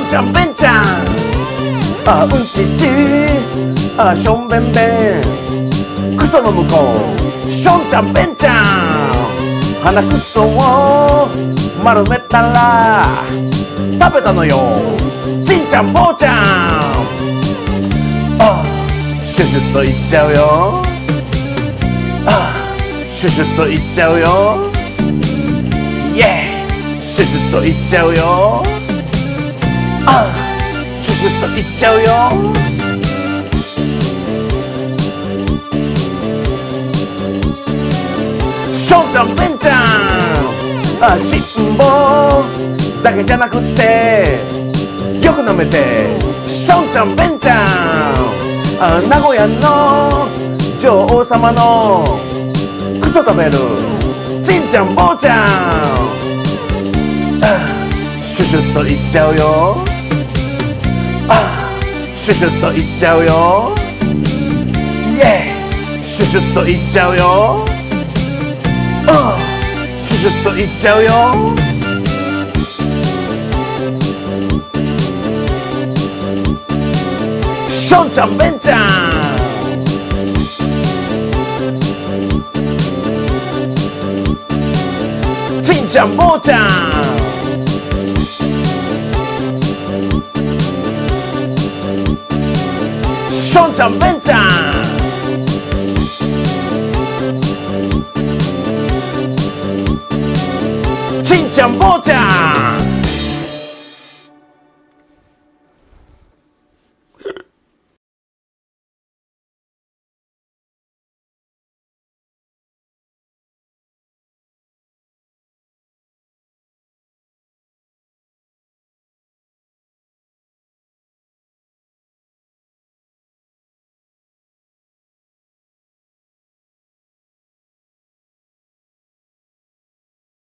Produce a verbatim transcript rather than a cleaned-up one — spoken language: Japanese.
장변장 아 운치치 아 쇼벤벤クソの向こうションちゃんベンちゃん鼻くそを丸めたら食べたのよちんちゃん坊ちゃんあシュシュッといっちゃうよあシュシュッといっちゃうよイエーシュシュッといっちゃうよあシュシュッといっちゃうよションちゃんベンちゃんあちんぼだけじゃなくってよく舐めてションちゃんベンちゃんあ名古屋の女王様のクソ食べるちんちゃん坊ちゃんあシュシュッといっちゃうよあシュシュッといっちゃうよイエーシュシュッといっちゃうよあシュシュッといっちゃうよションちゃんベンちゃんちんちゃん坊ちゃんションちゃんベンちゃんちんちゃん坊ちゃん